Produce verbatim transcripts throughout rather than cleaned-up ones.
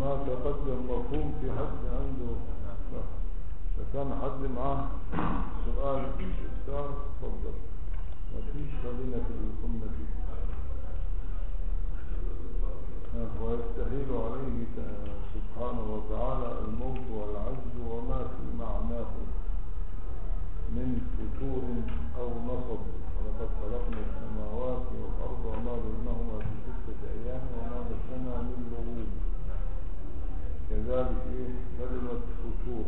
ما تقدم مفهوم في حد عنده فكان حد معاه سؤال استفسار تفضل. ما فيش خلينا في اللي كنا فيه. ويستحيل عليه سبحانه وتعالى الموت والعجز وما في معناه من فتور أو نصب. ولقد خلقنا السماوات والأرض وما بينهما في ستة أيام وما مسنا من لغوب. كذلك إيه كلمة فتور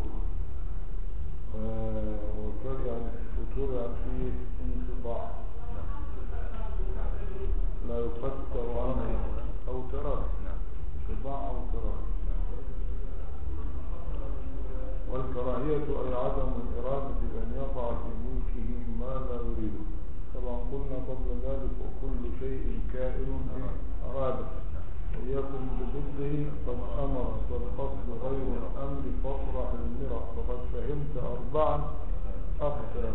وكذلك يعني فتور يعني فيه انقطاع لا يفتر عنه أو تراه انقطاع أو تراه. والكراهية أي عدم الإرادة بأن يقع في ملكه ما لا يريده. طبعا قلنا قبل ذلك وكل شيء كائن أراده ويكن بضده قد أمر والقصد غير الأمر فاطرح المرى فقد فهمت أربعا أخطر.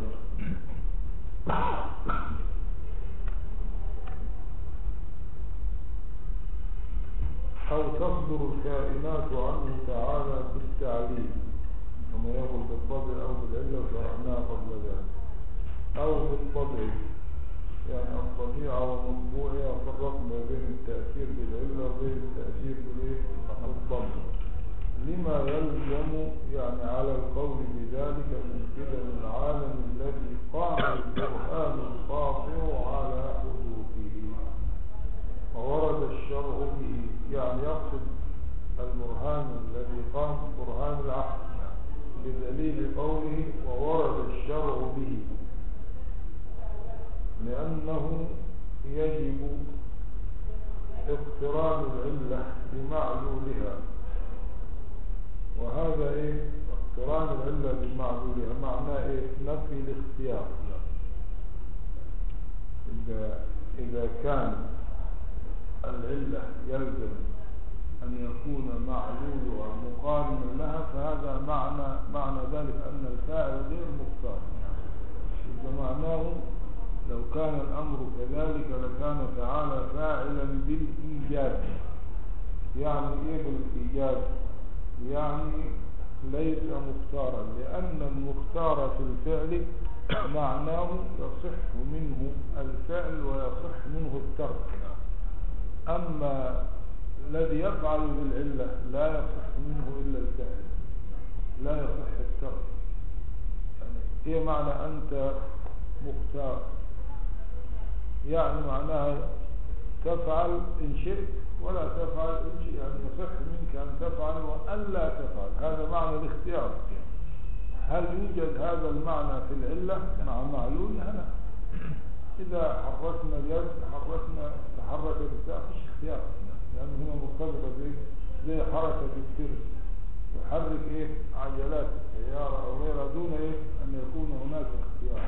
أو تصدر الكائنات عنه تعالى بالتعليل وما يقول بالطبع أو بالعلة وشرعناها قبل ذلك أو بالطبع يعني الطبيعة ومطبوعها وفرقنا بين التأثير بالعلة وبين التأثير بالطبع لما يلزم يعني على القول بذلك من قدم العالم الذي قام القرآن القاطع على حدوثه وورد الشرع به. يعني يقصد البرهان الذي قام برهان العقل بدليل قوله وورد الشرع به لأنه يجب اقتران العلة بمعلولها. وهذا ايه اقتران العلة بمعلولها معناه ايه نفي الاختيار. إذا, إذا كان العلة يلزم أن يكون معلولها مقارنا لها فهذا معنى معنى ذلك أن الفاعل غير مختار. إذا معناه لو كان الأمر كذلك لكان تعالى فاعلا بالإيجاب. يعني إيه بالإيجاب؟ يعني ليس مختارا لأن المختار في الفعل معناه يصح منه الفعل ويصح منه الترك. أما الذي يفعل بالعلة لا يصح منه إلا الفعل لا يصح الترك. يعني إيه معنى أنت مختار؟ يعني معناها تفعل إن شئت ولا تفعل إن شئت. يعني يصح منك أن تفعل وألا تفعل. هذا معنى الاختيار. هل يوجد هذا المعنى في العلة مع معلولها؟ لا. إذا حركنا اليد حركنا تحرك الرساء فيش اختيار لأن يعني هنا مرتبطة زي زي حركة السير يحرك إيه عجلات السيارة أو غيرها دون إيه أن يكون هناك اختيار.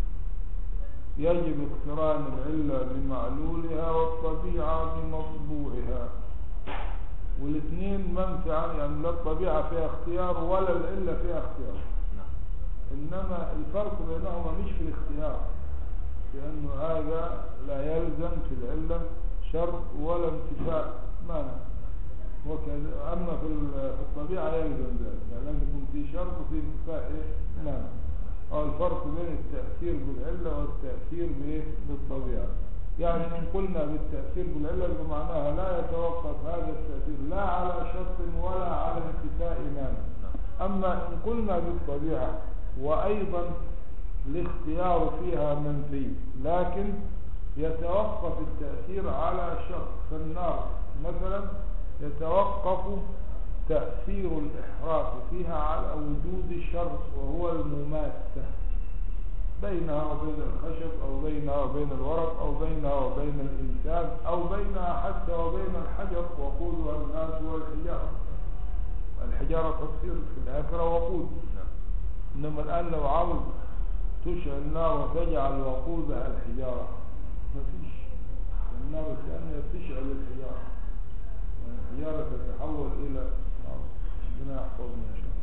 يجب اقتران العلة بمعلولها والطبيعة بمطبوعها. والاثنين منفعا يعني لا الطبيعة فيها اختيار ولا العلة فيها اختيار. إنما الفرق بينهما مش في الاختيار لأنه هذا لا يلزم في العلة شرط ولا انتفاء مانع. وكذا أما في الطبيعة يلزم ذلك يعني لازم يكون في شرط وفي انتفاء مانع. أو الفرق بين التأثير بالعلة والتأثير بالطبيعة. يعني إن قلنا بالتأثير بالعلة بمعناها لا يتوقف هذا التأثير لا على شرط ولا على انتفاء مانع. أما إن قلنا بالطبيعة وأيضا الاختيار فيها منفي لكن يتوقف التأثير على شرط. فالنار مثلا يتوقف تأثير الإحراق فيها على وجود شرط وهو المماسة بينها وبين الخشب أو بينها وبين الورق أو بينها وبين الإنسان أو بينها حتى وبين الحجر وقودها الناس والحجارة. الحجارة تصير في الآخرة وقود. إنما الآن لو عاوز تشعل النار وتجعل وقودها الحجارة ما فيش. النار الثانية تشعل الحجارة والحجارة تتحول إلى ربنا يحفظنا إن شاء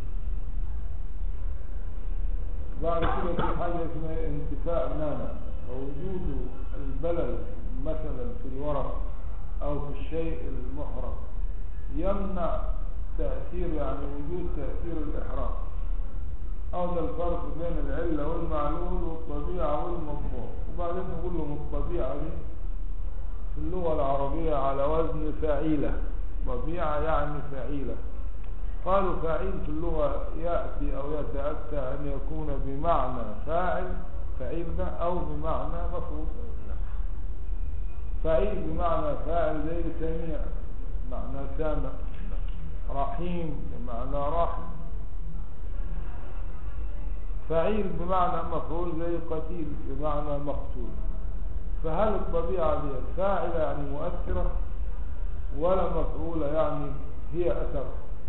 الله. بعد كده في حاجة اسمها انتفاء مانع ووجود البلل مثلا في الورق أو في الشيء المحرق يمنع تأثير يعني وجود تأثير الإحرام. هذا الفرق بين العلة والمعلول والطبيعة والمطبوع. وبعدين نقول لهم الطبيعة دي في اللغة العربية على وزن فعيلة. طبيعة يعني فعيلة. قالوا فاعل في اللغة يأتي أو يتأتى أن يكون بمعنى فاعل فعيل ده أو بمعنى مفعول. فعيل بمعنى فاعل زي سميع معنى سامع، رحيم بمعنى راحم. فعيل بمعنى مفعول زي قتيل بمعنى مقتول. فهل الطبيعة دي فاعلة يعني مؤثرة ولا مفعولة يعني هي أثر؟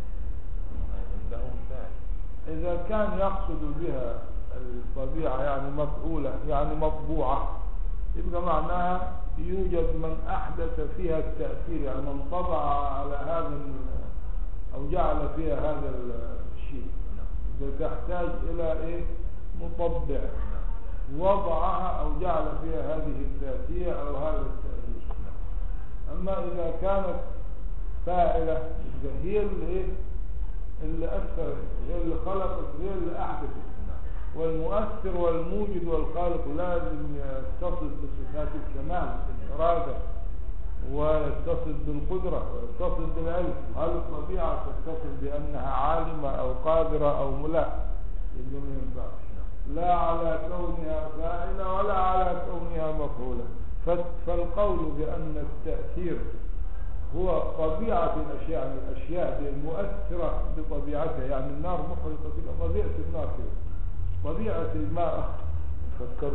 إذا كان يقصد بها الطبيعة يعني مفعولة يعني مطبوعة، يبقى معناها يوجد من أحدث فيها التأثير، يعني من طبع على هذا أو جعل فيها هذا الشيء. إذا تحتاج إلى إيه؟ مطبع وضعها أو جعل فيها هذه التأثير أو هذا التأثير. أما إذا كانت فاعلة هي اللي إيه؟ اللي أثرت، هي اللي خلقت، هي اللي أحدثت. والمؤثر والموجد والخالق لازم يتصل بصفات الكمال الإرادة، ويتصل بالقدرة، ويتصل بالعلم. هل الطبيعة تتصل بأنها عالمة أو قادرة أو ملا؟ يبقى ما ينفعش، لا على كونها فاعلة ولا على كونها مفعولة. فالقول بأن التأثير هو طبيعة الأشياء، الأشياء دي المؤثرة بطبيعتها، يعني النار محرقة كده، طبيعة النار كده، طبيعة الماء فكرت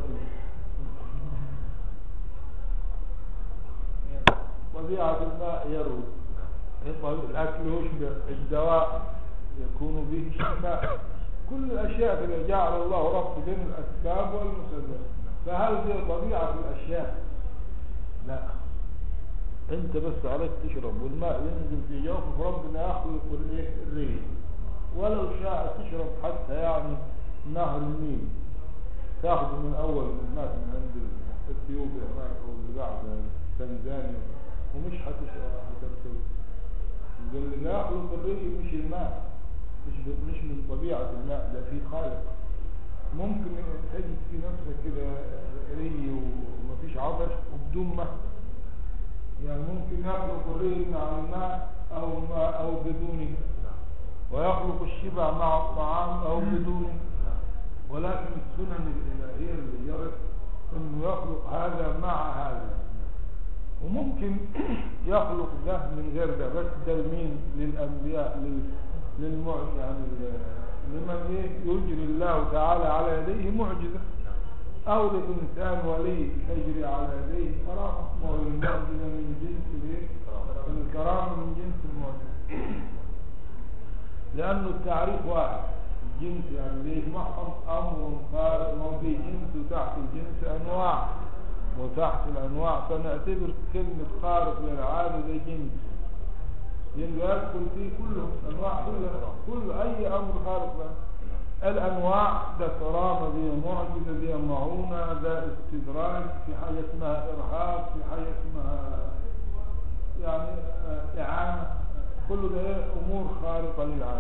طبيعة الماء يروي، الأكل يشبع، الدواء يكون به شفاء، كل الأشياء اللي جعل الله ربط بين الأسباب والمسببات. فهل دي طبيعة الأشياء؟ لا، انت بس عليك تشرب والماء ينزل في جوفك، ربنا يخلق الايه الريح. ولو شاء تشرب حتى يعني نهر النيل، تاخذ من اول الناس من عند اثيوبيا هناك او اللي بعد تنزانيا ومش هترتوي. اللي لا يخلق الريح مش الماء، مش مش من طبيعة الماء، ده في خالق. ممكن تجد في نفسك كده ري ومفيش عطش وبدون ماء، يعني ممكن يخلق الري مع الماء أو ماء أو بدونه، ويخلق الشبع مع الطعام أو بدونه. ولكن السنن الإلهية اللي جرت إنه يخلق هذا مع هذا، وممكن يخلق ده من غير ده، بس ده لمين؟ للأنبياء، لل للمع يعني لمن إيه يجري الله تعالى على يديه معجزة، أو لإنسان ولي يجري على يديه كرامة. والمعجزة من جنس الايه؟ الكرامة من جنس المعجزة، لأنه التعريف واحد. الجنس يعني ليه محض أمر خارق، ما في جنس وتحت الجنس أنواع، وتحت الأنواع فنعتبر كلمة خارق للعادة زي جنس، يبقى يدخل فيه كله أنواع، كلها كل أي أمر خارق له. الأنواع ده كرامة، دي معجزة، دي معونة، ده استدراج، في حاجة اسمها إرهاب، في حاجة اسمها يعني إعانة، كل ده أمور خارقة للعادة.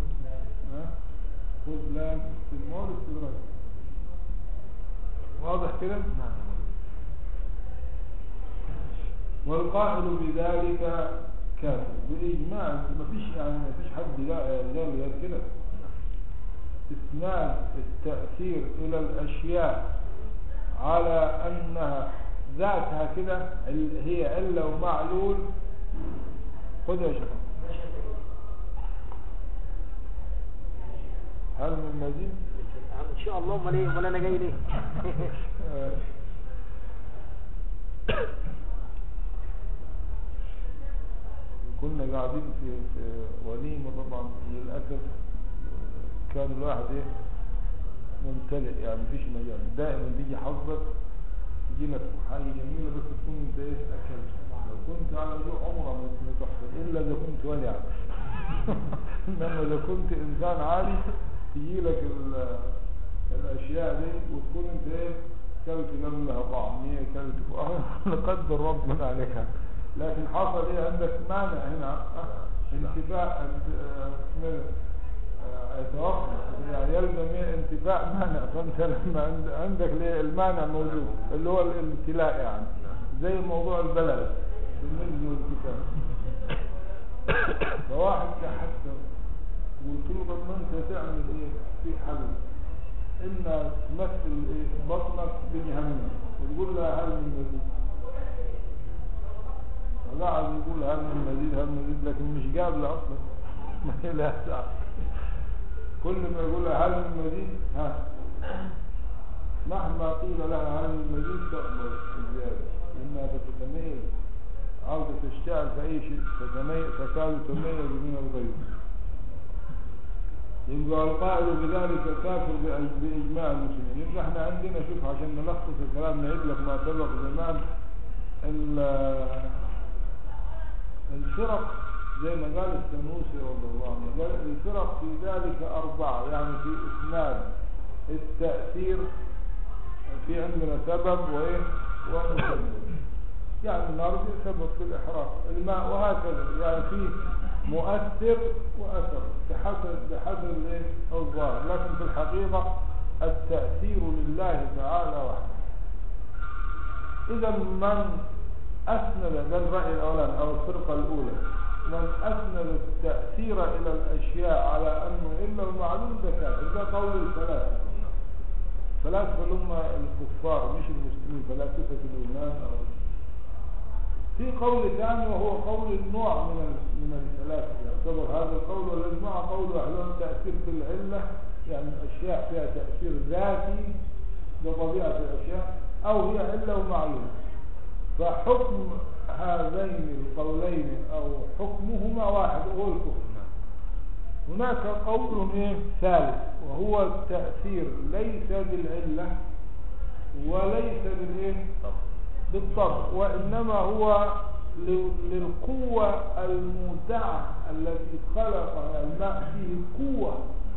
خذلان استثمار استدراج، واضح كده؟ والقائل بذلك كافر بإجماع، مفيش يعني مفيش حد قال غير كده. إسناد التأثير إلى الأشياء على أنها ذاتها كده هي علة ومعلول. خذ يا شيخ، هل من مزيد؟ إن شاء الله. امال ايه؟ امال أنا جاي ليه؟ كنا قاعدين في في وليمة طبعا، للأسف كان الواحد ايه ممتلئ، يعني مفيش مجال. دائما تيجي حظك تجيلك حاجة جميلة بس تكون انت ايه اكلت. لو كنت على جوع عمره ما تحصل الا اذا كنت ولي عم. انما اذا كنت انسان عادي تجيلك الاشياء دي وتكون انت ايه كلت قبلها طعمية، كلت لقدر ربنا عليها. لكن حصل ايه عندك مانع هنا، انتفاء اسمه يتوقف، يعني يلزم انتفاء مانع. فانت لما عند- عندك ليه المانع موجود اللي هو الامتلاء، يعني زي موضوع البلد بالنسبه للكتاب. فواحد تحسن وقلت له طب ما انت تعمل ايه في حل، اما تمثل ايه بطنك بجهنم وتقول لها هل من مزيد، وقاعد يقول هل من مزيد هل من مزيد، لكن مش قابله اصلا ما هي لها ساعه. كل ما يقول لها هل من مزيد ها مهما قيل لها هل من مزيد تقبل الزياده، لانها تتميز عاوزه تشتغل في اي شيء تتميز تكاد تميز من الغير. يبقى القائل بذلك كافر بأج- بإجماع المسلمين. يبقى احنا عندنا شوف عشان نلخص الكلام نعيد لك ما سبق زمان. ال- الفرق زي ما قال السنوسي رضي الله عنه، قال الفرق في ذلك أربعة، يعني في إسناد التأثير في عندنا سبب وإيه ومسبب. يعني النار دي سبب في الإحراق، الماء وهكذا، يعني فيه مؤثر وأثر بحسب بحسب الايه الظاهر، لكن في الحقيقة التأثير لله تعالى وحده. إذا من أسند، ده الرأي الأولاني أو الفرقة الأولى، من أسند التأثير إلى الأشياء على أنه إلا المعلوم ده كافر. ده قول الفلاسفة. فلاسفة هم الكفار مش المسلمين، فلاسفة اليونان. أو في قول ثاني وهو قول النوع من من الثلاثة، يعتبر هذا القول والذي مع قول أهلهم تأثير في العلة، يعني الأشياء فيها تأثير ذاتي بطبيعة الأشياء، أو هي علة ومعلوم. فحكم هذين القولين أو حكمهما واحد وهو الكفر. هناك قول إيه ثالث وهو التأثير ليس بالعلة وليس بالإيه بالطبع، وإنما هو للقوة المودعة التي خلقها الماء فيه قوة،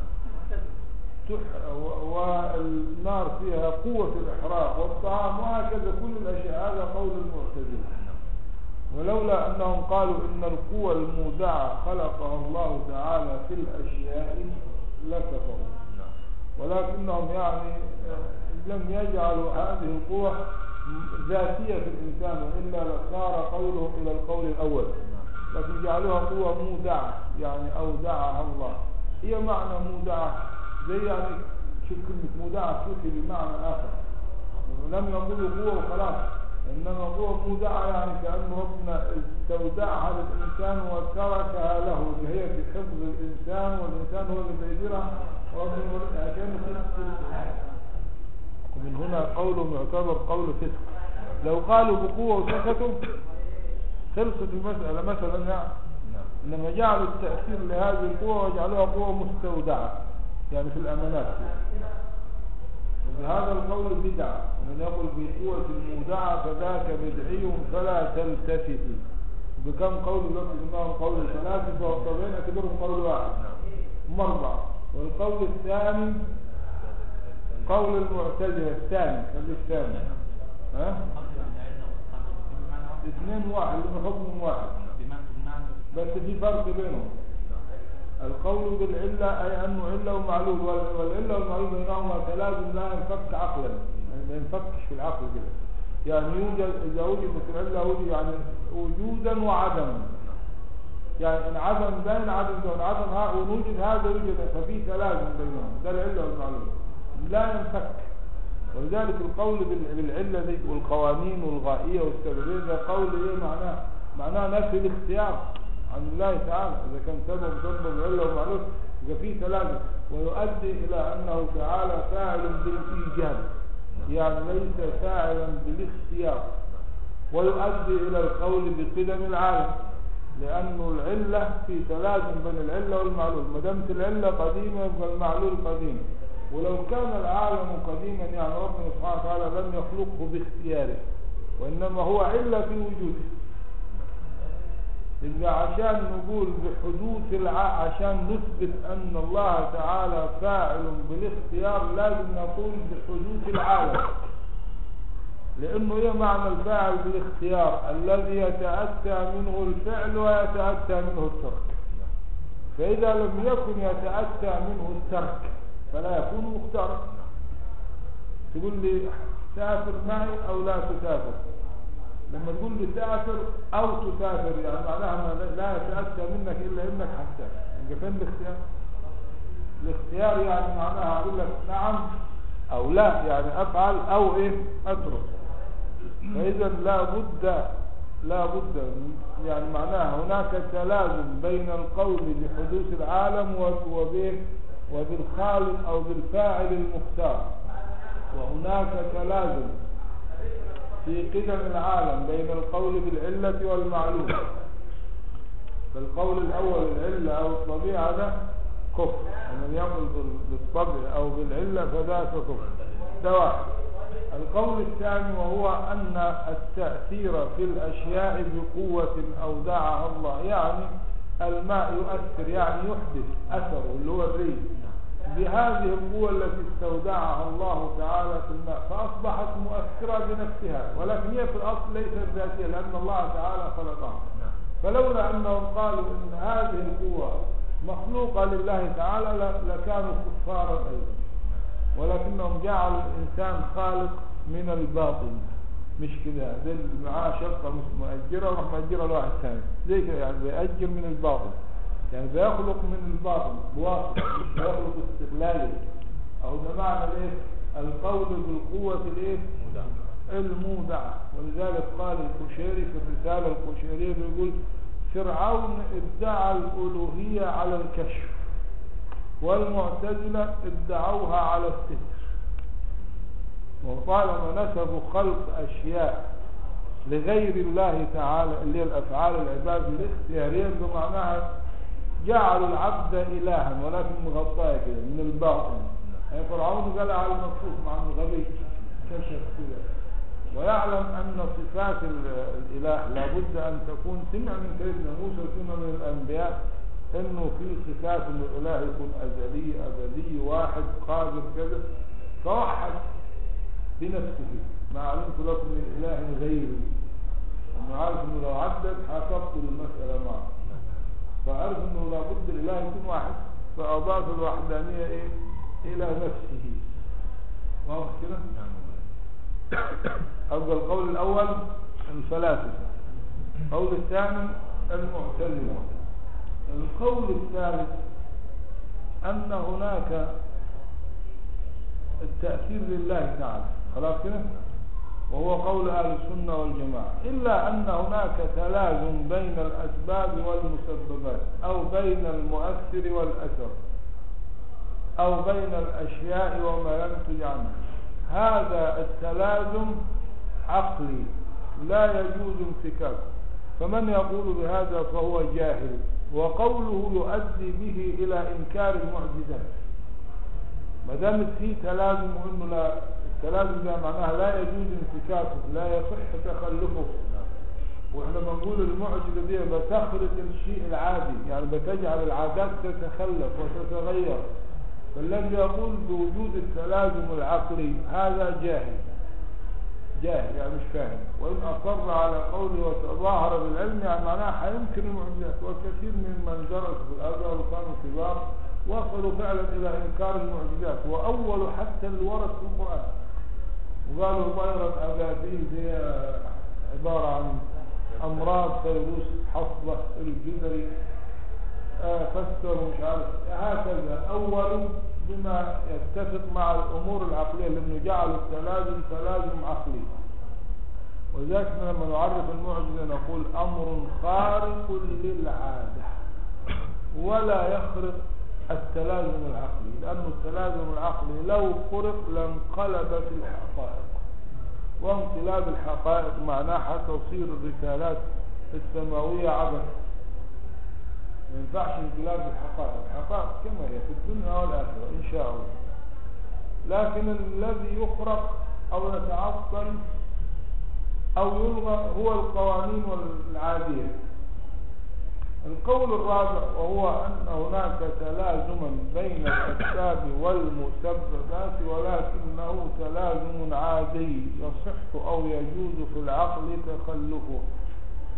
والنار فيها قوة الإحراق والطعام وهكذا كل الأشياء. هذا قول المعتزلة. ولولا أنهم قالوا إن القوة المودعة خلقها الله تعالى في الأشياء لكفروا، ولكنهم يعني لم يجعلوا هذه القوة ذاتية في الإنسان، وإلا لصار قولهم إلى القول الأول، لكن جعلوها قوة مودعة، يعني أودعها الله. هي معنى مودعة زي يعني شوف كلمة مودعة تؤتي بمعنى آخر، لم يقولوا قوة وخلاص، إنما قوة مودعة يعني كأن ربنا استودعها للإنسان وتركها له، هي في حفظ الإنسان والإنسان هو اللي بيديرها، وربنا عشان ومن هنا قولهم يعتبر قول فسق. لو قالوا بقوة وسكتوا خلصت المسألة. مثلا يعني لما جعلوا التأثير لهذه القوة وجعلوها قوة مستودعة، يعني في الأمانات، هذا القول بدعة. ومن يقول بقوة المودعة فذاك بدعي فلا تلتفت. بكم قول لكم إنهم قول ثلاثة والطبعين اعتبرهم قول واحد مربع. والقول الثاني قول المعتزلة الثاني خلي الثاني ها اثنين واحد لما حكم واحد، بس في فرق بينهم. القول بالعلة أي أنه علة ومعلول، والعلة والمعلول بينهما تلازم لا ينفك عقلا، يعني ما ينفكش في العقل كده. يعني يوجد إذا وجدت العلة وجد يعني وجودا وعدما، يعني إن عدم بين عدم دون عدم ها ونوجد هذا وجد، ففي تلازم بينهم. ده العلة والمعلول لا ينفك. ولذلك القول بالعلة دي والقوانين والغائية والسببية ده قول ايه معناه؟ معناه نفي الاختيار عن الله تعالى. اذا كان سبب سبب علة ومعلول يبقى فيه تلازم، ويؤدي الى انه تعالى فاعل بالايجاب، يعني ليس فاعلا بالاختيار. ويؤدي الى القول بقدم العالم، لانه العلة في تلازم بين العلة والمعلول. ما دامت العلة قديمة يبقى المعلول قديم. ولو كان العالم قديما يعني ربنا سبحانه وتعالى لم يخلقه باختياره، وإنما هو علة في وجوده. إذا عشان نقول بحدوث الع... عشان نثبت أن الله تعالى فاعل بالاختيار لازم نقول بحدوث العالم، لأنه إيه معنى الفاعل بالاختيار؟ الذي يتأتى منه الفعل ويتأتى منه الترك. فإذا لم يكن يتأتى منه الترك فلا يكون مختارا. تقول لي سافر معي أو لا تسافر، لما تقول لي سافر أو تسافر يعني معناها لا يتأتى منك إلا إنك حتسافر. يبقى فين الاختيار؟ الاختيار يعني معناها أقول لك نعم أو لا، يعني أفعل أو إيه أترك. فإذا لا بد لا بد يعني معناها هناك تلازم بين القول بحدوث العالم وبه وبالخالق أو بالفاعل المختار، وهناك تلازم في قدم العالم بين القول بالعلة والمعلوم. فالقول الأول العلة أو الطبيعة ده كفر، ومن يقول بالطبع أو بالعلة فذاك كفر. ده واحد. القول الثاني وهو أن التأثير في الأشياء بقوة أودعها الله، يعني الماء يؤثر يعني يحدث أثره اللي هو الريح بهذه القوة التي استودعها الله تعالى في الماء، فأصبحت مؤثرة بنفسها، ولكن هي في الأصل ليست ذاتية لأن الله تعالى خلقها. فلولا أنهم قالوا أن هذه القوة مخلوقة لله تعالى لكانوا كفارا أيضا، ولكنهم جعلوا الإنسان خالق من الباطن. مش كده زي معاه شقة مش مؤجرة وراح مؤجرة لواحد ثاني زي كده، يعني بيأجر من الباطن، يعني بيخلق من الباطن بواسطة، مش بيخلق استغلالي. أو ده معنى الايه؟ القول بالقوة الايه؟ المودعة. ولذلك قال القشيري في الرسالة القشيرية بيقول فرعون ادعى الألوهية على الكشف، والمعتزلة ادعوها على الستر. وطالما نسبوا خلق أشياء لغير الله تعالى اللي هي الأفعال العباد الاختيارية بمعناها جعلوا العبد إلها ولكن مغطاه كده من الباطن. يعني فرعون قال على المكشوف مع انه غبي كشف كده، ويعلم أن صفات الإله لابد أن تكون سمع من سيدنا موسى وسمع من الأنبياء إنه في صفات إن الإله يكون أزلي أبدي واحد قادر كذا، فوحد بنفسه ما علمت لكم من إله غيري، إنه عارف إنه لو عدد حاسبت المسألة معه، فعرف إنه لابد الإله يكون واحد، فأضاف الوحدانية إيه إلى نفسه. واضح كده؟ أبقى القول الأول الفلاسفة، القول الثاني المعتزلة. القول الثالث أن هناك التأثير لله تعالى، خلاص كده، وهو قول أهل السنة والجماعة، إلا أن هناك تلازم بين الأسباب والمسببات، أو بين المؤثر والأثر، أو بين الأشياء وما ينتج عنها. هذا التلازم عقلي لا يجوز انفكاكه، فمن يقول بهذا فهو جاهل، وقوله يؤدي به إلى إنكار المعجزات. ما دامت فيه تلازم وإنه لا التلازم ده معناها لا يجوز انفكاكه، لا يصح تخلفه. واحنا بنقول المعجزة دي بتخرق الشيء العادي، يعني بتجعل العادات تتخلف وتتغير. فالذي يقول بوجود التلازم العقلي هذا جاهل جاهل يعني مش فاهم، وإن أصر على قوله وتظاهر بالعلم يعني معناها حينكر المعجزات. وكثير من من درسوا في الأزهر وكانوا كبار وصلوا فعلا إلى إنكار المعجزات، وأولوا حتى الورد في القرآن، وقالوا طائرة أبابيل هي عبارة عن أمراض فيروس حصبة الجدري، آه فسروا مش عارف هكذا، أولوا بما يتفق مع الأمور العقلية، لأنه جعلوا التلازم تلازم عقلي. وذلك لما نعرف المعجزة نقول أمر خارق للعادة ولا يخرق التلازم العقلي، لأن التلازم العقلي لو خرق لانقلبت الحقائق، وانقلاب الحقائق معناها تصير الرسالات السماوية عبث. ما ينفعش انقلاب الحقائق، الحقائق كما هي في الدنيا والآخرة إن شاء الله، لكن الذي يخرق أو يتعطل أو يلغى هو القوانين العادية. القول الرابع وهو أن هناك تلازما بين الأسباب والمسببات، ولكنه تلازم عادي يصح أو يجوز في العقل تخلفه.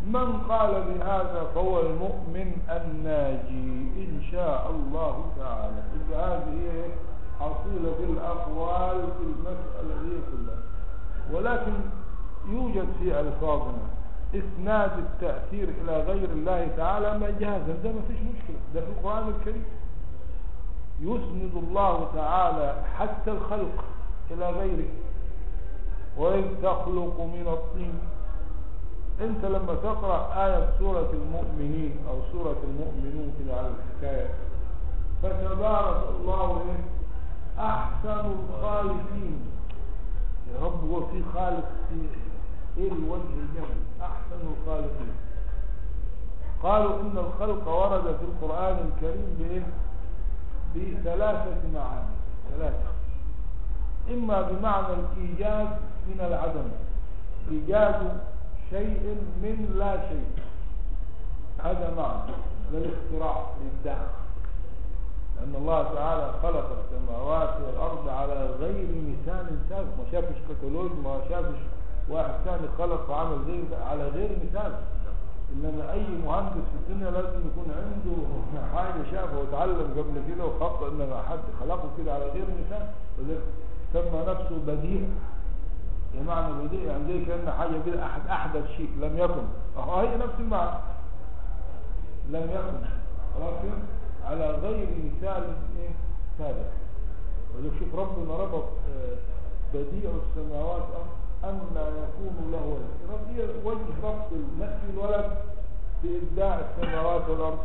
من قال بهذا فهو المؤمن الناجي إن شاء الله تعالى. هذه حصيلة الأقوال في المسألة دي كلها. ولكن يوجد في ألفاظنا إسناد التأثير إلى غير الله تعالى مجازا، ده ما فيش مشكلة، ده في القرآن الكريم يسند الله تعالى حتى الخلق إلى غيره. وإذ تخلق من الطين، أنت لما تقرأ آية سورة المؤمنين أو سورة المؤمنون إلى على الحكاية، فتبارك الله أحسن الخالقين. يا رب هو في خالق في إيه الوجه الجميل أحسن الخالقين. قالوا إن الخلق ورد في القرآن الكريم بإيه؟ بثلاثة معاني، ثلاثة. إما بمعنى الإيجاد من العدم، إيجاد شيء من لا شيء، هذا معنى للاختراع للدهر، لأن الله تعالى خلق السماوات والأرض على غير مثال سابق. ما شافش كتالوج، ما شافش واحد ثاني خلق وعمل زي على غير مثال. إنما أي مهندس في الدنيا لازم يكون عنده حاجة شافها وتعلم قبل كده وخط، إنما حد خلقه كده على غير مثال وذلك سمى نفسه بديع. يعني معنى بديع يعني زي كأن حاجة كده أحد أحدث شيء لم يكن، أهو هي نفس المعنى لم يكن، خلاص على غير مثال إيه سابق. ولذلك شوف ربنا ربط بديع السماوات أن يكون له ولد، وجه ربط نفي الولد بإبداع السماوات والأرض.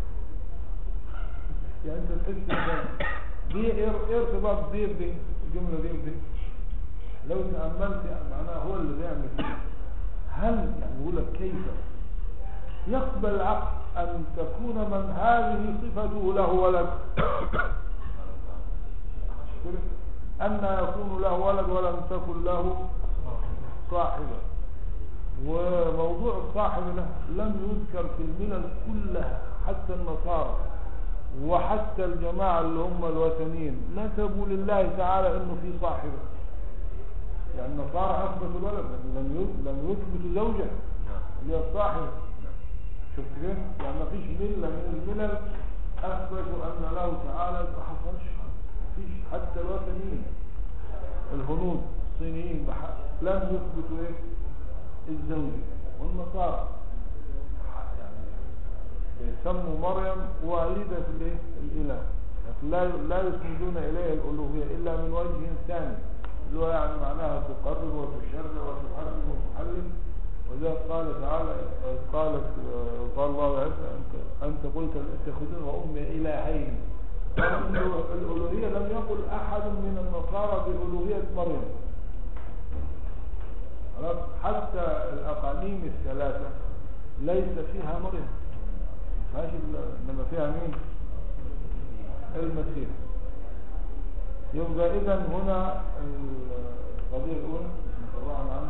يعني أنت تحس دي ارتباط دير دي الجملة دي دي لو تأملت معناها هو اللي بيعمل كده. هل يعني يقول لك كيف يقبل العقل أن تكون من هذه صفته له ولد؟ أن يكون له ولد ولم تكن له صاحبة. وموضوع الصاحب له لم يذكر في الملل كلها، حتى النصارى وحتى الجماعة اللي هم الوثنيين نسبوا لله تعالى انه في صاحبة. يعني النصارى اثبتوا الولد لم لم يثبتوا زوجة اللي هي الصاحبة. شفت كيف؟ يعني ما فيش ملة من الملل اثبتوا ان له تعالى ما حصلش. ما فيش حتى الوثنيين الهنود الصينيين لم يثبتوا ايه الزوجة. والنصارى يعني يسموا مريم والدة الايه الاله، لكن لا لا يسندون اليها الالوهية الا من وجه ثاني اللي هو يعني معناها تقرب وتشرع وتحرم وتحلل. وذا قال تعالى قالت قال الله عز انت انت قلت اتخذون وامي الهين. الالوهية لم يقل احد من النصارى بالالوهية مريم. حتى الأقانيم الثلاثة ليس فيها مريم، فاش إنما فيها مين؟ المسيح. يبقى إذن هنا القضية الأولى نقرأها عنها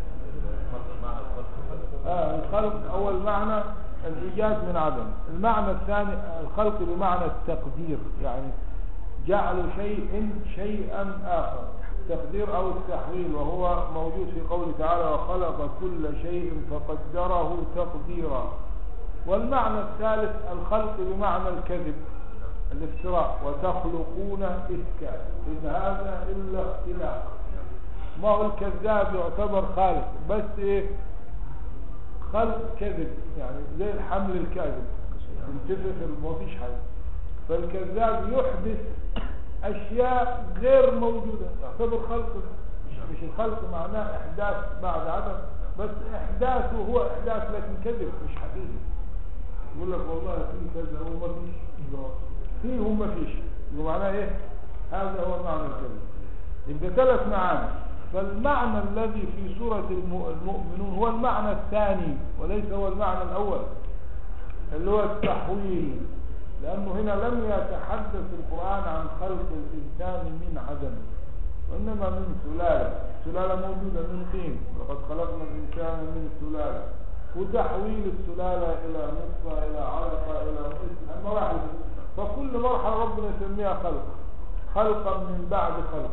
آه الخلق. أول معنى الإيجاد من عدم. المعنى الثاني الخلق بمعنى التقدير، يعني جعل شيء شيئا آخر، التقدير أو التحويل، وهو موجود في قوله تعالى وخلق كل شيء فقدره تقديرا. والمعنى الثالث الخلق بمعنى الكذب الافتراء، وتخلقون إفكا إن هذا إلا اختلاق. ما هو الكذاب يعتبر خالق بس إيه خلق كذب، يعني زي الحمل الكاذب ينتفخ ما فيش حاجة. فالكذاب يحدث أشياء غير موجودة يعتبر خلق. مش الخلق معناه إحداث بعد عدم، بس إحداثه هو إحداث لكن كذب مش حقيقي. يقول لك والله في كذا وما فيش، فيه وما فيش، معناه إيه؟ هذا هو معنى الكذب. يبقى ثلاث معاني. فالمعنى الذي في سورة المؤمنون هو المعنى الثاني وليس هو المعنى الأول اللي هو التحويل، لأنه هنا لم يتحدث القرآن عن خلق الإنسان من عدم، وإنما من سلالة. سلالة موجودة من طين، لقد خلقنا الإنسان من سلالة، وتحويل السلالة إلى نطفة إلى علقة إلى اسم مراحل. فكل مرحلة ربنا يسميها خلق، خلقا من بعد خلق،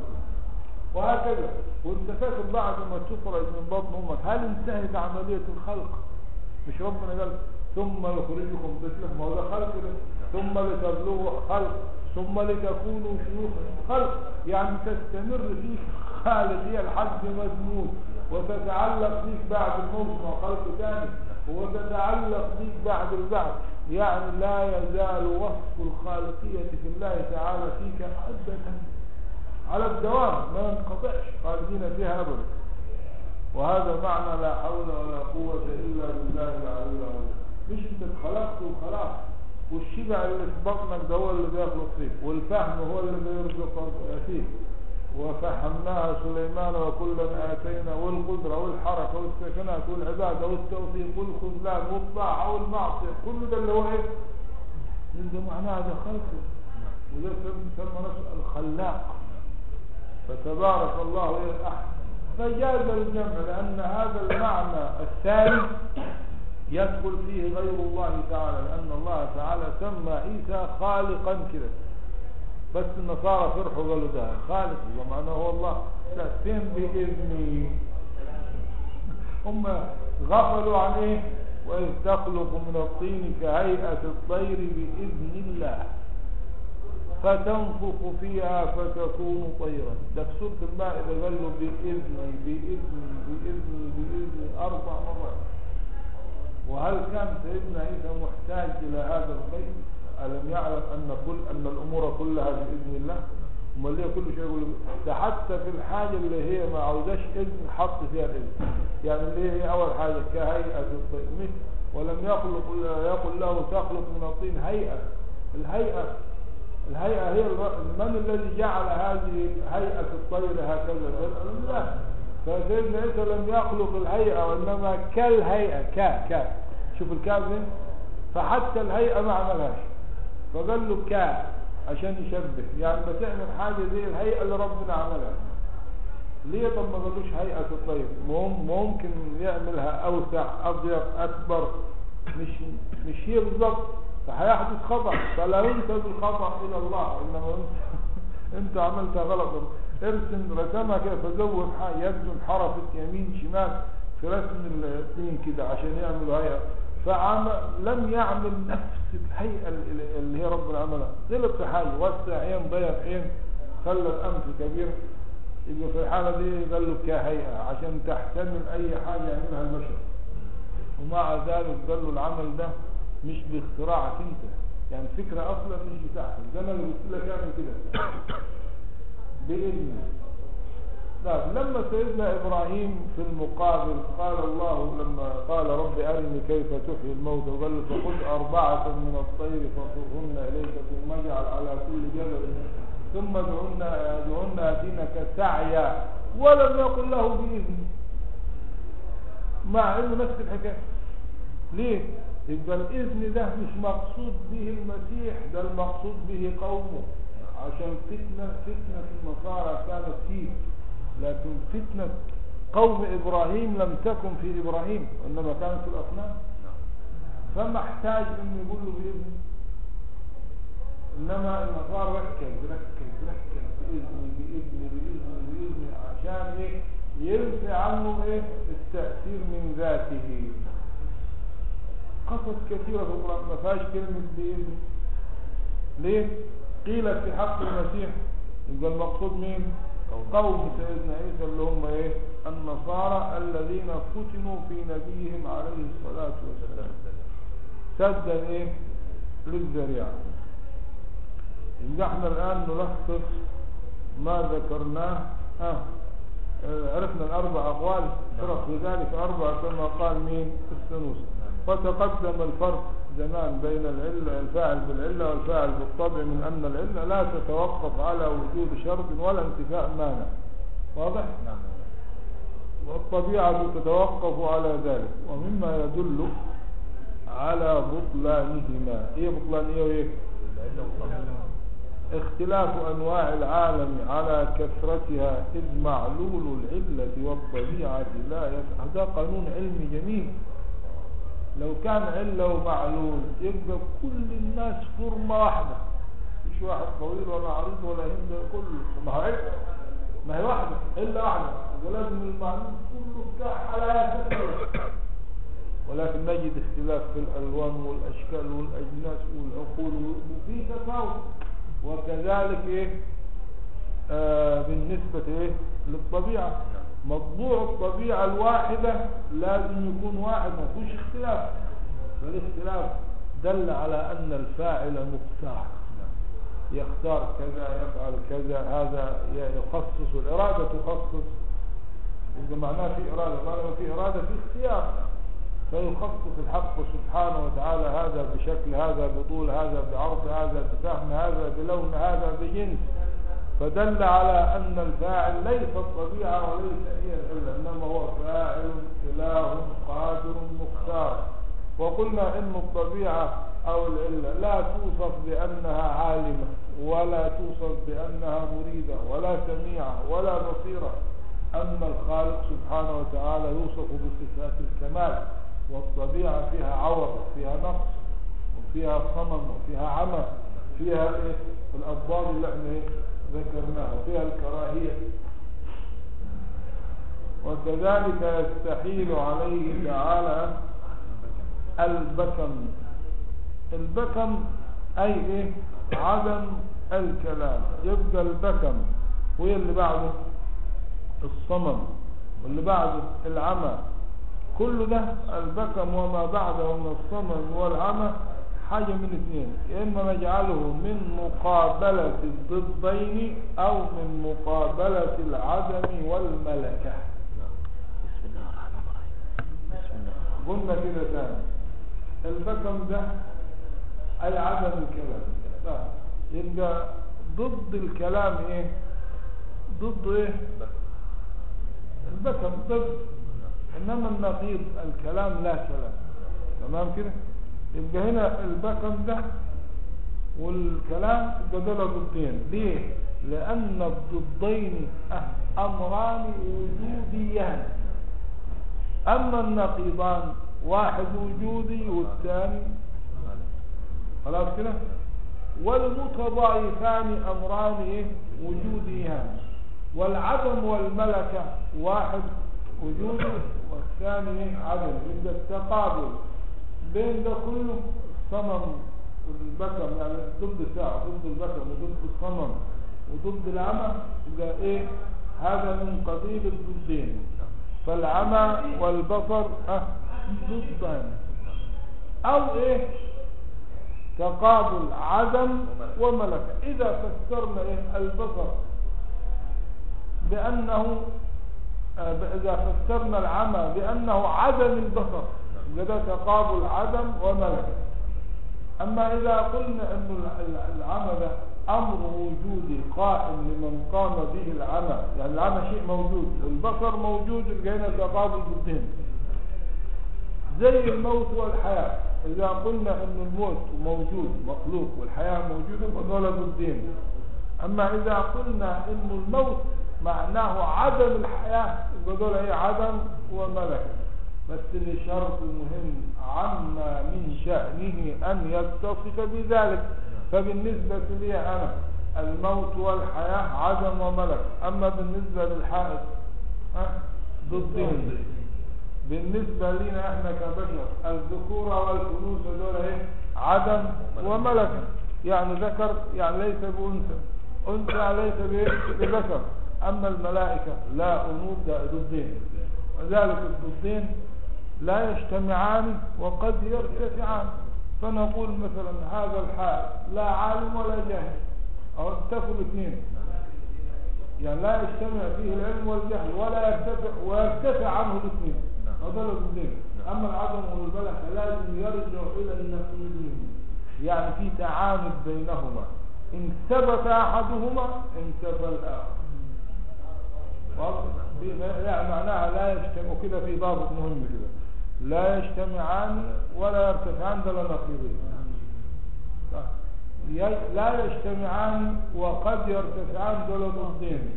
وهكذا. وانت فاكر بعد ما تخرج من بطن امك هل انتهت عملية الخلق؟ مش ربنا قال ثم يخرجكم طفلا؟ ما هو ده خلق ده. ثم لتبلغوا خلق، ثم لتكونوا شيوخا خلق، يعني تستمر فيك خالقية لحد ما تموت، وتتعلق فيك بعد الموت مع خلق ثاني، وتتعلق فيك بعد البعث. يعني لا يزال وصف الخالقية في الله تعالى فيك أبدا على الدوام، ما ينقطعش، خالدين فيها أبدا. وهذا معنى لا حول ولا قوة إلا بالله العلي العظيم. مش انت اتخلقت وخلاص، والشبع اللي في بطنك ده هو اللي بيخلق فيك، والفهم هو اللي بيرزق فيك. وفهمناها سليمان وكلا آتينا، والقدرة والحركة والسكنات والعبادة والتوفيق والخذلان والطاعة والمعصية، كل ده اللي هو ايه؟ ده معناه ده خلقه، وده يسمى نفسه الخلاق. فتبارك الله ايه احسن. فجاز الجمع لأن هذا المعنى الثالث يدخل فيه غير الله تعالى، لأن الله تعالى سمى عيسى خالقا كده، بس النصارى فرحوا قالوا ده خالق، ومعناه هو الله. لا، فين بإذنه؟ هم غفلوا عن ايه؟ وإذ تخلق من الطين كهيئة الطير بإذن الله فتنفخ فيها فتكون طيرا. ده في سورة المائدة قال له بإذني بإذني بإذني بإذني أربع مرات. وهل كان سيدنا عيسى محتاج إلى هذا الخير؟ ألم يعلم أن كل أن الأمور كلها بإذن الله؟ امال ليه كل شيء يقول ده؟ حتى في الحاجة اللي هي ما عاوزاش إذن حط فيها الإذن. يعني اللي هي أول حاجة كهيئة الطير، ولم يخلق يقل له تخلق من الطين هيئة. الهيئة الهيئة هي من الذي جعل هذه هيئة الطير هكذا؟ الله. فسيدنا عيسى لم يخلق الهيئة، وإنما كالهيئة كا كا شوف الكاف دي، فحتى الهيئة ما عملهاش، فقال له كا عشان يشبه، يعني بتعمل حاجة زي الهيئة اللي ربنا عملها. ليه؟ طب ما قالوش هيئة الطير؟ ممكن يعملها أوسع أضيق أكبر، مش مش هي بالضبط، فهيحدث خطأ. فلا ينسب الخطأ إلى الله، إنما أنت عملتها غلط. ارسم رسمها كده، فزود يبدو انحرفت يمين شمال في رسم الطين كده عشان يعملوا هيئة، فلم يعمل نفس الهيئة اللي هي ربنا عملها. غلط في حاجة، وسع عين ضيق عين، خلى الأنف كبير، يبقى في الحالة دي قال له كهيئة عشان تحتمل أي حاجة يعملها البشر. ومع ذلك قال له العمل ده مش باختراعك انت، يعني الفكرة اصلا مش بتاعتك، زي ما اللي قلت لك اعمل كده بإذنه. لا، لما سيدنا ابراهيم في المقابل قال الله، لما قال رب ارني كيف تحيي الموتى، وقال له فخذ اربعة من الطير فصرهن اليك ثم اجعل على كل جبل ثم ادعونا ادعونا دينك سعيا، ولم يقل له بإذنه، مع انه نفس الحكايه. ليه؟ يبقى الإذن ده مش مقصود به المسيح، ده المقصود به قومه، عشان فتنة فتنة النصارى كانت فيه، لكن فتنة قوم إبراهيم لم تكن في إبراهيم، إنما كانت في الأصنام، فما احتاج إنه يقول له بإذن. إنما النصارى ركز ركز ركز بإذن بإذن بإذن بإذن عشان إيه؟ ينفي عنه إيه؟ التأثير من ذاته. قصص كثيرة في القرآن ما فيهاش كلمة بإذن. ليه؟ قيلت في حق المسيح، يبقى المقصود مين؟ قوم سيدنا عيسى اللي هم ايه؟ النصارى الذين فتنوا في نبيهم عليه الصلاة والسلام سدا ايه؟ للذريعة. يبقى احنا الآن نلخص ما ذكرناه. اه عرفنا الأربع أقوال، فرق بذلك أربعة كما قال مين؟ السنوسي. وتقدم الفرق زمان بين العلة الفاعل بالعلة والفاعل بالطبع، من أن العلة لا تتوقف على وجود شرط ولا انتفاء مانع. واضح؟ نعم. والطبيعة تتوقف على ذلك، ومما يدل على بطلانهما. ايه بطلان ايه وايه؟ اختلاف أنواع العالم على كثرتها، إذ معلول العلة والطبيعة لا يفعل. هذا قانون علمي جميل. لو كان علة ومعلول يبقى كل الناس فورمة واحدة، مش واحد طويل ولا عريض ولا هند، كله ما هو علة، ما هي واحدة، علة واحدة، ولازم المعلول كله بتاع حالات. ولكن نجد اختلاف في الألوان والأشكال والأجناس والعقول وفي تفاوت. وكذلك إيه آه بالنسبة إيه للطبيعة، مطبوع الطبيعة الواحدة لازم يكون واحد، ما فيهوش اختلاف. فالاختلاف دل على أن الفاعل مختار، يختار كذا يفعل كذا، هذا يخصص، الإرادة تخصص. إذا معناه في إرادة، معناه في إرادة في اختيار، فيخصص الحق سبحانه وتعالى هذا بشكل، هذا بطول، هذا بعرض، هذا بفهم، هذا بلون، هذا بجنس. فدل على أن الفاعل ليس الطبيعة وليس هي العلة، إنما هو فاعل إله قادر مختار. وقلنا إن الطبيعة أو العلة لا توصف بأنها عالمة، ولا توصف بأنها مريدة، ولا سميعة، ولا بصيرة. أما الخالق سبحانه وتعالى يوصف بصفات الكمال، والطبيعة فيها عور، فيها نقص، وفيها صمم، وفيها عمى، فيها إيه الأضداد اللي احنا إيه ذكرناها، وفيها الكراهية. وكذلك يستحيل عليه تعالى البكم. البكم أي إيه عدم الكلام. يبقى البكم وهي اللي بعده الصمم، واللي بعده العمى. كل ده البكم وما بعده من الصمم والعمى حاجة من اثنين، يا إما نجعله من مقابلة الضدين أو من مقابلة العدم والملكة. بسم الله الرحمن الرحيم. بسم الله. قلنا كده ثاني، البكم ده أي عدم الكلام. يبقى ضد الكلام إيه؟ ضد إيه؟ البكم ضد. إنما النقيض الكلام لا كلام. تمام كده؟ يبقى هنا البكم ده والكلام دول ضدين. ليه؟ لأن الضدين أمران وجوديان، أما النقيضان واحد وجودي والثاني خلاص كده. والمتضايفان أمران إيه؟ وجوديان. والعدم والملكة واحد وجودي والثاني إيه؟ عدم. يبقى التقابل بين ده كله الصمم والبكم، يعني ضد ساعة، ضد البكم وضد الصمم وضد العمى، يبقى ايه هذا من قبيل الضدين. فالعمى والبصر اه ضدان، او ايه تقابل عدم وملكة. اذا فسرنا ايه البصر بانه آه اذا فسرنا العمى بانه عدم البصر، ده تقابل عدم وملكة. أما إذا قلنا أن العمى ده أمر وجودي قائم لمن قام به العمى، يعني العمى شيء موجود والبصر موجود، لقينا تقابل ضدين. زي الموت والحياة، إذا قلنا أن الموت موجود مخلوق والحياة موجودة فدول ضدين. أما إذا قلنا أن الموت معناه عدم الحياة فدول هي عدم وملكة. بس لشرط مهم عما من شأنه أن يتصف بذلك. فبالنسبة لي أنا الموت والحياة عدم وملك، أما بالنسبة للحائط ضدين. بالنسبة لنا احنا كبشر الذكورة والأنوثة دول ايه عدم وملكة، يعني ذكر يعني ليس بأنثى، أنثى ليس بذكر. أما الملائكة لا أنوث ضدين، وذلك الضدين لا يجتمعان وقد يرتفعان. فنقول مثلا هذا الحال لا عالم ولا جاهل، أو اتفقوا الاثنين، يعني لا يجتمع فيه العلم والجهل ولا يرتفع ويرتفع عنه الاثنين، هذا الاثنين. أما العدم والملكة لازم يرجع إلى النقيضين، يعني في تعاند بينهما، إن ثبت أحدهما انتفى الآخر. يعني معناها لا يجتمع كده، في ضابط مهم كده، لا يجتمعان ولا يرتفعان، ده نقيضين. لا يجتمعان وقد يرتفعان، دول ضدين.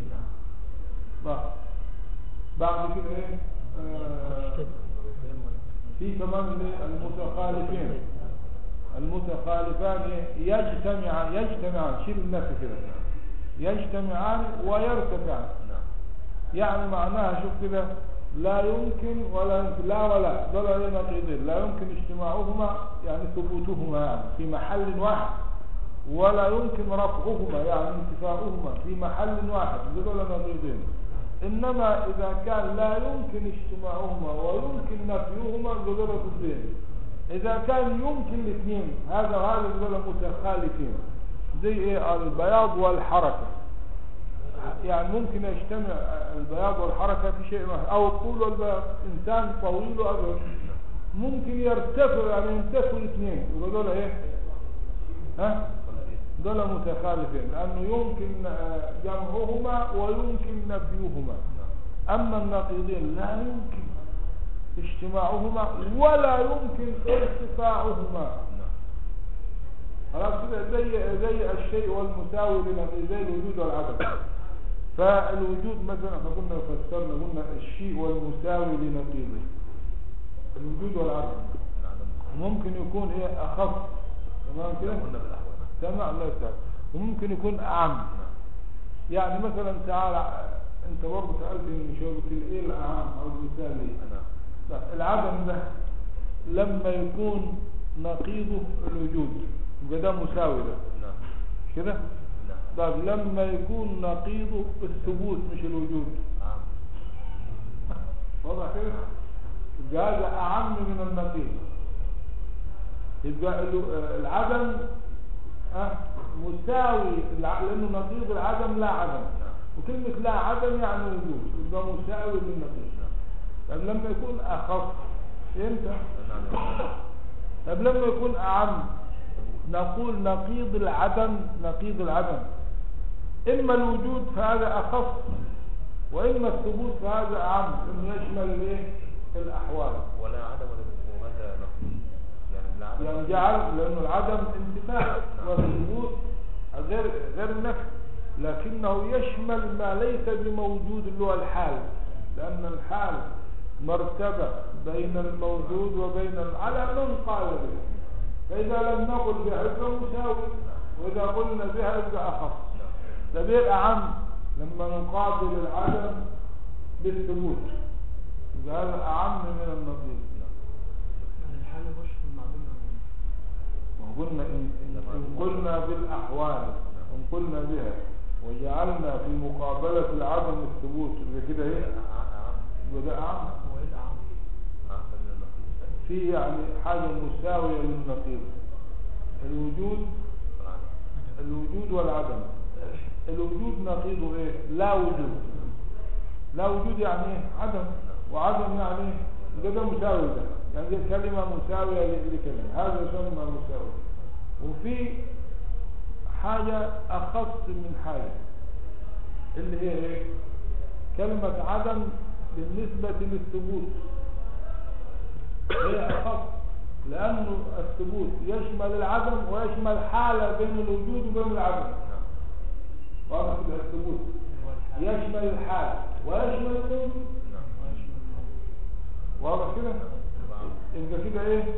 بعد كده ايه آه في كمان المتخالفين، المتخالفان يجتمعان يجتمعان شيل النفس كده، يجتمعان ويرتفعان. يعني معناها شوف كده، لا يمكن ولا يمكن لا ولا دول ايه نقيضين، لا يمكن اجتماعهما يعني ثبوتهما يعني في محل واحد، ولا يمكن رفعهما يعني انتفاؤهما في محل واحد، دول نقيضين. انما اذا كان لا يمكن اجتماعهما ويمكن نفيهما دول ضدين. اذا كان يمكن الاثنين هذا وهذا دول متخالفين، زي ايه البياض والحركه، يعني ممكن يجتمع البياض والحركة في شيء واحد، او الطول والبياض، انسان طويل وابيض ممكن يرتفع يعني ينتفوا الاثنين، يبقى دول ايه ها دول متخالفين، لانه يمكن جمعهما ويمكن نفيهما. اما النقيضين لا يمكن اجتماعهما ولا يمكن ارتفاعهما. خلاص كده زي زي الشيء والمساوي لنقيض، زي الوجود والعدم. فالوجود مثلا احنا كنا فسرنا قلنا الشيء والمساوي لنقيضه، الوجود والعدم ممكن يكون ايه اخف، تمام كده تمام الله يسعدك، وممكن يكون اعم. يعني مثلا تعالى انت برضه سالتني من شويه قلت لي ايه الاعم او المثالي؟ العدم ده لما يكون نقيضه الوجود يبقى ده مساوي ده مش كده؟ طب لما يكون نقيضه الثبوت مش الوجود واضح كده؟ يبقى هذا اعم من النقيض. يبقى العدم أه مساوي، لانه نقيض العدم لا عدم، وكلمه لا عدم يعني وجود، يبقى مساوي للنقيض. طب لما يكون اخف امتى؟ طب لما يكون اعم نقول نقيض العدم، نقيض العدم اما الوجود فهذا اخف، واما الثبوت فهذا اعم، انه يشمل الايه الاحوال. ولا عدم ولا هذا نقيض يعني العدم يعني جعل، لانه العدم انتفاع والثبوت غير غير النفي، لكنه يشمل ما ليس بموجود اللي هو الحال، لان الحال مرتبه بين الموجود وبين على من قال به، فاذا لم نقل بها يبقى مساوي، واذا قلنا بها يبقى اخف. ده بيبقى عام لما نقابل العدم بالثبوت، يبقى هذا اعم من النقيض. يعني الحال يخش في المعلومه، وقلنا إن, إن قلنا بالاحوال، ان قلنا بها وجعلنا في مقابله العدم الثبوت، يبقى كده ايه؟ يبقى ده اعم. هو ايه الاعم؟ في يعني حاجه مساويه للنقيض، الوجود الوجود والعدم. الوجود نقيضه ايه؟ لا وجود. لا وجود يعني ايه؟ عدم، وعدم يعني ايه؟ ده مساوي، ده يعني دي كلمه مساويه لكلمه، هذا يسمى مساوي. وفي حاجه اخص من حاجه اللي هي ايه؟ كلمه عدم بالنسبه للثبوت هي اخص، لانه الثبوت يشمل العدم ويشمل حاله بين الوجود وبين العدم. واضح كده؟ الثبوت يشمل الحال ويشمل الوجود. واضح كده؟ يبقى كده ايه؟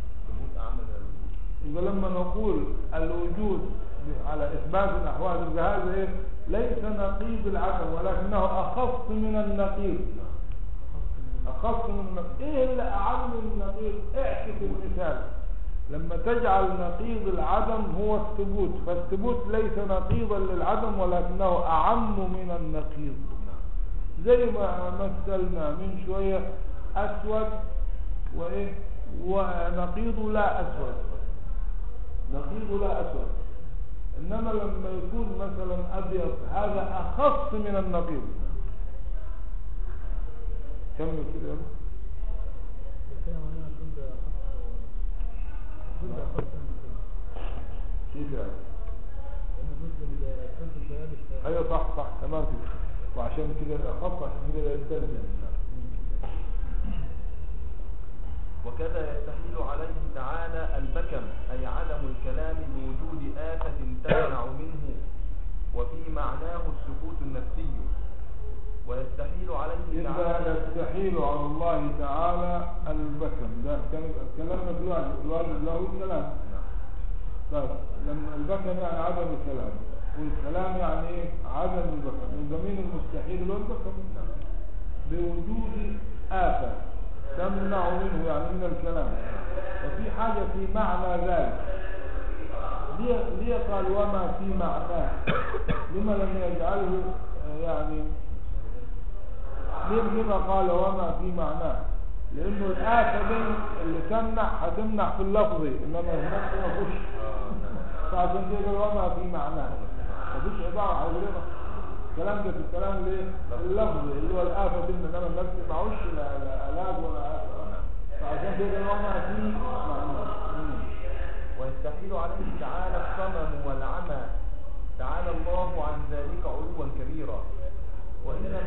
يبقى لما نقول الوجود على اثبات الاحوال يبقى هذا ايه؟ ليس نقيض العدم، ولكنه اخص من النقيض. اخص من النقيض. ايه اللي اعم من النقيض؟ اعكس المثال، لما تجعل نقيض العدم هو الثبوت، فالثبوت ليس نقيضا للعدم ولكنه اعم من النقيض. زي ما مثلنا من شويه اسود وايه ونقيضه لا اسود، نقيضه لا اسود، انما لما يكون مثلا ابيض هذا اخص من النقيض. كمل كده كيف يعني؟ ايوه صح صح تمام كده، وعشان كده اخف عشان كده يستلزم. وكذا يستحيل عليه تعالى البكم، أي عدم الكلام بوجود آفة تمنع منه، وفي معناه السكوت النفسي. ويستحيل عليه تعالى يستحيل على الله تعالى البكم، ده كلامنا في الواجب، الواجب له الكلام. طيب لما البكم يعني عدم الكلام، والكلام يعني ايه؟ عدم البكم. يبقى مين المستحيل له البكم؟ بوجود آفة تمنع منه يعني من الكلام، وفي حاجة في معنى ذلك. ليه, ليه قال وما في معناه؟ لما لم يجعله يعني ليه لما قال وما في معناه؟ لأنه الآفة دي اللي تمنع هتمنع في اللفظ، إنما هناك ما فيش، فعشان كده وما في معناه ما فيش عبارة حولنا الكلام ده في الكلام ليه؟ اللفظ اللي هو الآفة دي، إنما النفس معوش لا علاج ولا آفة، فعشان كده وما في معناه. ويستحيل عليه تعالى الصمم والعمى، تعالى الله عن ذلك علوا كبيرا. وإنما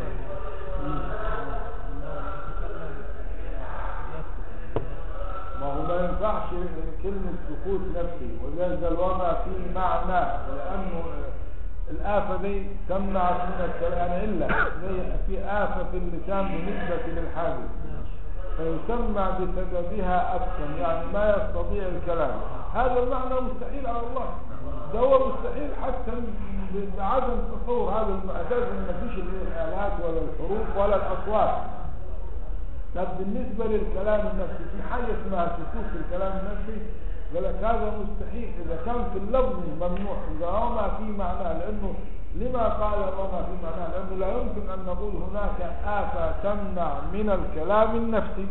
ما هو ما ينفعش كلمة سكوت نفسي، وذلك الوضع في معنى، لأنه الآفة دي تمنع من الكلام إلا في آفة في اللسان بالنسبة للحادث فيسمى بسببها أفهم، يعني ما يستطيع الكلام. هذا المعنى مستحيل على الله، ده هو مستحيل حتى بعدم تصور هذا الأساس، إن ما فيش الآلات ولا الحروف ولا الأصوات. طب بالنسبة للكلام النفسي في حاجة اسمها سكوت في الكلام النفسي، قال لك هذا مستحيل إذا كان في اللفظ ممنوع، إذا وما في معناه. لأنه لما قال وما في معناه؟ لأنه لا يمكن أن نقول هناك آفة تمنع من الكلام النفسي،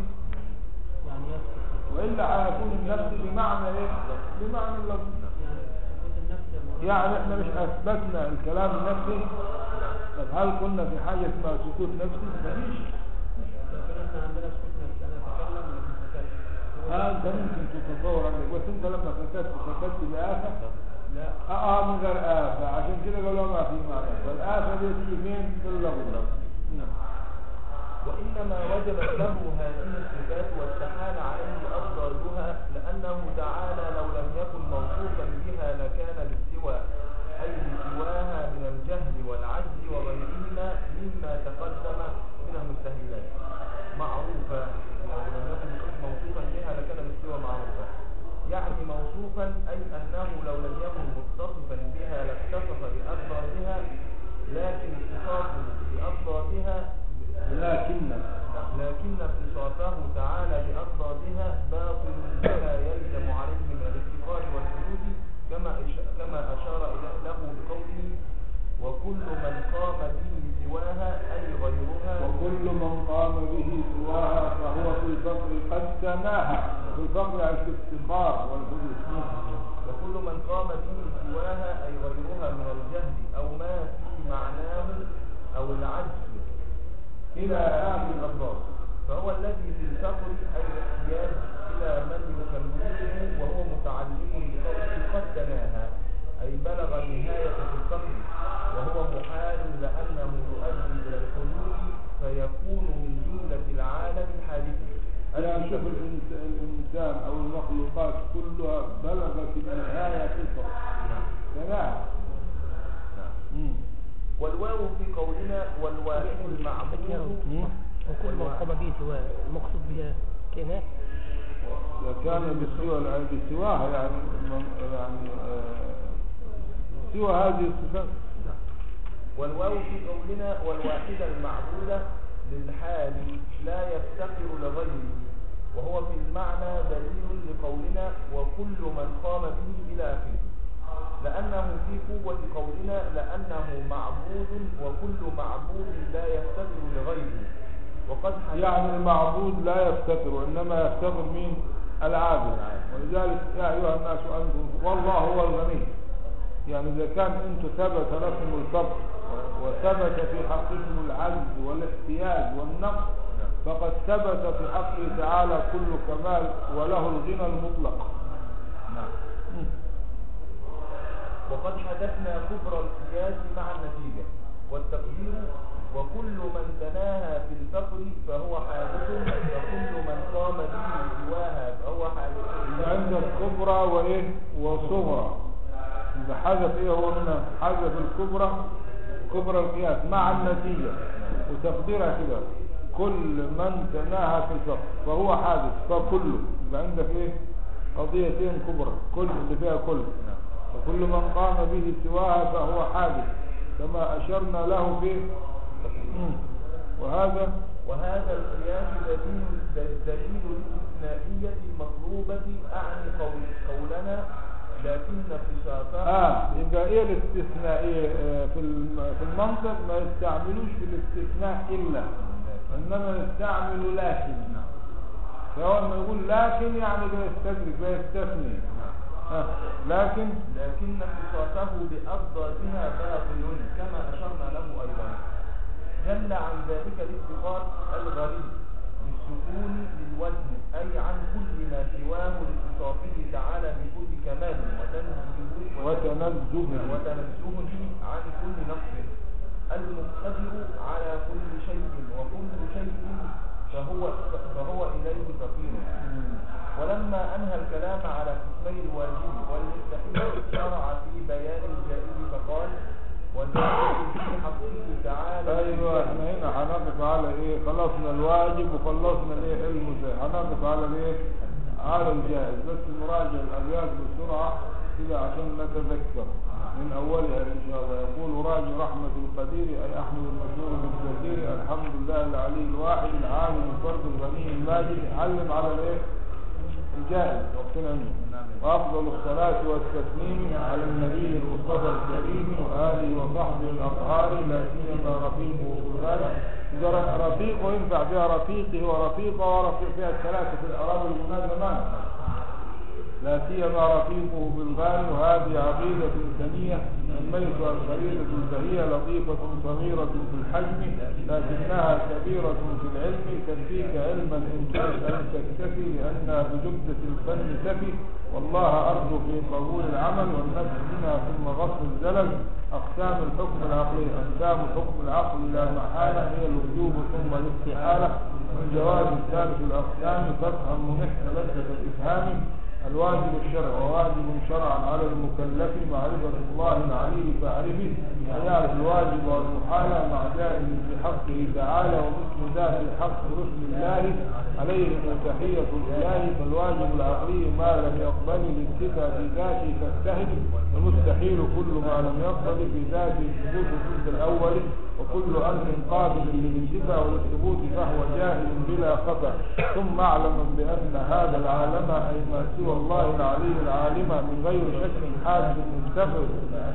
وإلا هيكون النفس بمعنى إيه؟ بمعنى اللفظ. يعني إحنا مش أثبتنا الكلام النفسي، طب هل قلنا في حاجة اسمها سكوت نفسي؟ مفيش. ها انت ممكن تتصور عندك، بس انت لما سكت سكت بآفة؟ لا اه اه من غير آفة، عشان كده قالوا ما في معنى. فالآفة دي تيجي فين؟ في اللفظ. وإنما وجبت له هذه الصفات واستحال عليه أفضلها، لأنه تعالى لو لم يكن موصوفا بها لكان بالاستواء، أي بسواها من الجهل والعجز وغيرهما مما تقدم من المستهلات معروفة. لو لم يكن موصوفا بها لكان بالاستواء معروفة، يعني موصوفا أي أنه لو لم يكن متصفا بها لاتصف بأفضلها، لكن اتصافه بأفضلها لكن لكن اتصافه تعالى بأفضلها باطل بما يلزم عليه من الافتقار والحدود، كما كما أشار له بقوله وكل من قام به سواها أي غيرها، وكل من قام به سواها فهو في الفقر قد تناهى. في الفقر على الافتقار والحدود. وكل من قام به سواها أي غيرها من الجهل أو ما في معناه أو العجز إلى آخر الأضرار، فهو الذي في الفقر أي الاحتياج إلى من يكمله، وهو متعلق بقوله قد تناهى أي بلغ النهاية في الفقر، وهو محال لأنه يؤدي إلى الحدود فيكون من جملة العالم الحادثة. يعني شوف الإنسان أو المخلوقات كلها بلغت النهاية في الفقر. تمام. نعم. والواو في قولنا والواحد المعبود وكل ما قام به سواه المقصود بها كائنات، وكان بسوى بسواها يعني يعني آه سوى هذه الصفات. والواو في قولنا والواحد المعبود للحال لا يفتقر لغيره، وهو في المعنى دليل لقولنا وكل من قام به إلى آخره، لأنه في قوة قولنا لأنه معبود، وكل معبود لا يفتقر لغيره. وقد يعني المعبود لا يفتقر، إنما يفتقر مين؟ العابد. ولذلك يا أيها الناس أنتم والله هو الغني. يعني إذا كان أنتم ثبت لكم الفقر وثبت في حقكم العجز والاحتياج والنقص، فقد ثبت في حقه تعالى كل كمال وله الغنى المطلق. نعم. وقد حدثنا كبر القياس مع النتيجة والتقدير، وكل من تناهى في الفقر فهو حادث، وكل من قام به سواها فهو حادث. عندك كبرى وإيه وصغرى، إذا حذف إيه هو هنا حذف الكبرى كبرى القياس مع النتيجة وتقديرها كده كل من تناهى في الفقر فهو حادث، فكله يبقى عندك إيه قضيتين كبرى، كل اللي فيها كل، وكل من قام به سواها فهو حادث كما أشرنا له فيه. وهذا وهذا القياس دليل دليل الاستثنائية المطلوبة أعني قول قولنا لكن اختصاصها اه يبقى ايه الاستثنائية آه في الم- في المنطق ما يستعملوش في الاستثناء الا، انما يستعملوا لكن. فهو لما يقول لكن يعني بيستدرك بيستثني. آه. لكن لكن اختصاصه بأضدادها باطل كما أشرنا له أيضا. جل عن ذلك الاختصاص الغريب بالسكون للوزن أي عن كل ما سواه لاتصافه تعالى بكل كمال وتنزهه وتنزه وتنزهه عن كل نقص المقتدر على كل شيء وكل شيء فهو فهو إليه فقير. ولما أنهى الكلام على قسمي الواجب والمستحيل شرع في بيان الجائز فقال وذلك في حقه تعالى. ايوه احنا هنا هنقف على ايه؟ خلصنا الواجب وخلصنا الايه المساء، هنقف على الايه؟ على الجائز. بس نراجع الابيات بسرعه كده عشان نتذكر من اولها ان شاء الله. يقول راجي رحمه القدير اي احمد المشهور بالكثير الحمد لله العلي الواحد العالم الفرد الغني الماجد. علم على الايه؟ الجائز وقتنا منه. وأفضل الصلاة والتسليم على النبي المصطفى الكريم وآله وصحبه الأطهار لا سيما رفيقه وغيره. رفيقه ينفع فيها رفيقه ورفيقه ورفيق فيها الثلاثة في الأعراب المنازمات. لا سيما رفيقه بالغالي وهذه عقيدة ثانية سميتها الخليلة البهية لطيفة صغيرة في الحجم لكنها كبيرة في العلم تكفيك علما إن كانت أن تكتفي لأنها بجملة الفن تفي. والله أرجو في قبول العمل والنفس منها ثم غص الزلل. أقسام الحكم العقلي أقسام حكم العقل لا محالة هي الوجوب ثم الاستحالة. والجواز الثالث الأقسام فافهم منح لذة الإفهام. الواجب الشرع وواجب شرعا على المكلف معرفة الله العلي فاعرفه فيعرف الواجب والمحالة مع جائز في حقه تعالى ومثل ذات الحق رسل الله عليه تحية الإله. فالواجب العقلي ما لم يقبل الانتفاع في ذاته فاجتهد والمستحيل كل ما لم يقبل في ذاته الثبوت ضد الأول وكل أمر قابل للانتفاع والثبوت فهو جاهل بلا خطأ. ثم اعلم بأن هذا العالم أي ما سوى الله العلي العالم من غير شك حادث منتفر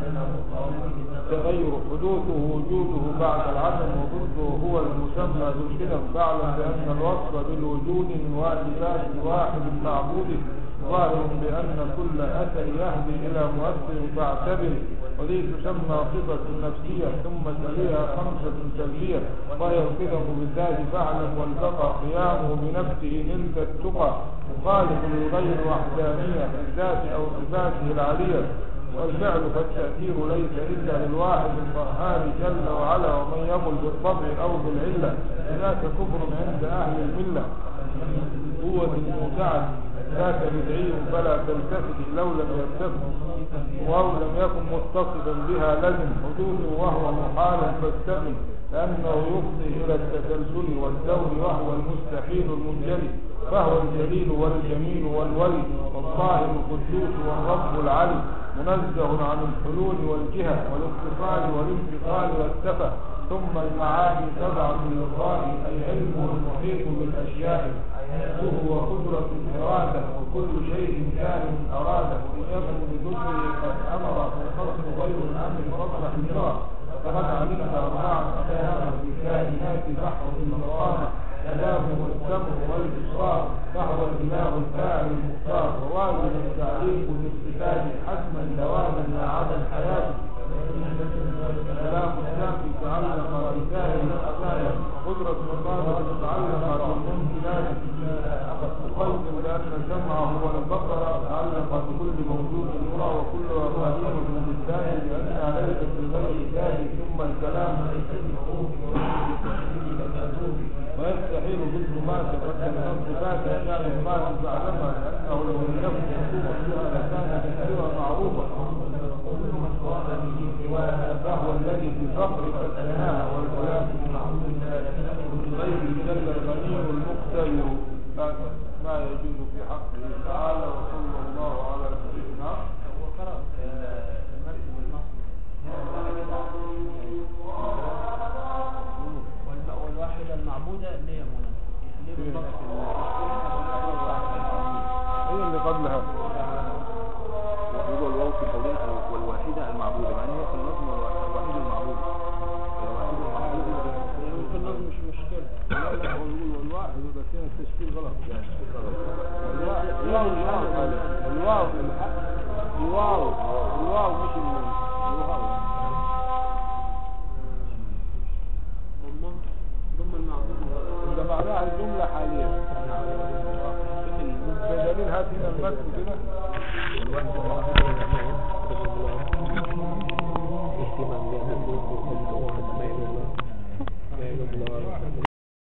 تغير حدوثه وجوده بعد العدم وضده هو المسمى بالقدم. فاعلم بأن الوصف بالوجود من واجبات الواحد المعبود ظاهر بأن كل أثر يهدي إلى مؤثر فاعتبر. وذي تسمى صفة نفسية ثم تليها خمسة سلبية وهي القدم بالذات فاعلم والبقى قيامه بنفسه نلت التقى مخالف للغير وحدانية الذات أو صفاته العالية. والفعل فالتأثير ليس إلا للواحد القهار جل وعلا ومن يقل بالطبع أو بالعلة ذاك كفر عند أهل الملة. قوة المتعد ذاك بدعي فلا تلتفت لو لم يلتفت وهو لم يكن متصفا بها لزم حدوثه وهو محال فاستقم لأنه يفضي إلى التسلسل والدور وهو المستحيل المنجلي. فهو الجليل والجميل والولي والطاهر القدوس والرب العلي منزه عن الحلول والجهة والاتصال والانتقال والسفة. ثم المعاني سبعة للغاية أي علمه المحيط بالأشياء وهو قدرة الإرادة وكل شيء كان أراده وإن يكن بذكره قد أمر فالخلق غير الأمر فاصلح النار. فقد علمت أربعة أقسام في الكائنات بحر المقامة كلام والسمع والإبصار فهو الإله الفاعل المختار وواجب التعليق بالاستفاد حتما دواما لا عدا الحياة. كلام السامي تعلق بسائر الأسائر قدرة مقامة تعلق بالممكنات تقدم لأن سمعه والبصر تعلق بكل موجود يرى وكلها قديمة بالذات لأنها ليست بغير ذات. ثم الكلام ويستحيل ضد ما تقدم من صفات كان القائل بعدما لأنه لو لم يكن مكتوبا فيها لكانت كثيرا معروفة فهو الذي في فقر فتناها والكلام غير جل الغني المقتدر ما يجوز في حقه تعالى. وصلى الله على سيدنا وقرأ المرسم النصر والواحدة المعبودة التشكيل غلط الواو الواو الواو الواو الواو مش الواو ضم المعقول ده معناها الجملة حاليا بدليل هات هنا المتن كده اهتمام بأن يكون في الأسماء الله